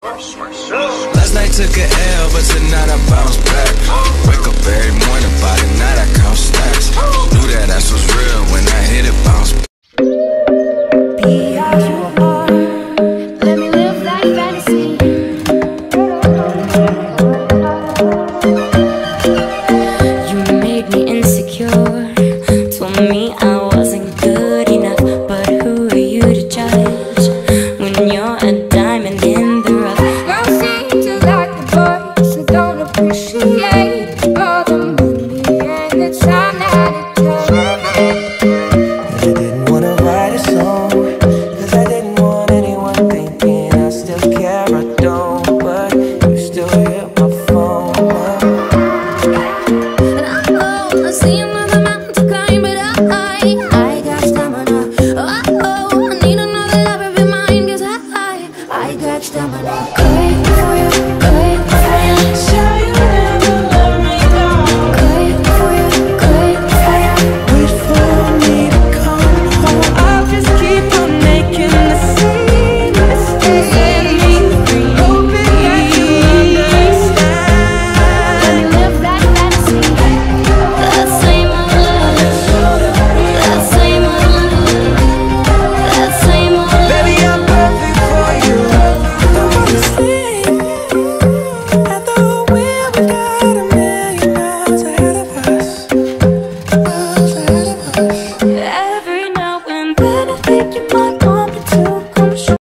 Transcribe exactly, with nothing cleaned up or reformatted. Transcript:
Last night took a L, but tonight I bounce back. Wake up every morning, by the night I count stacks. Knew that ass was real when I hit it, bounce back.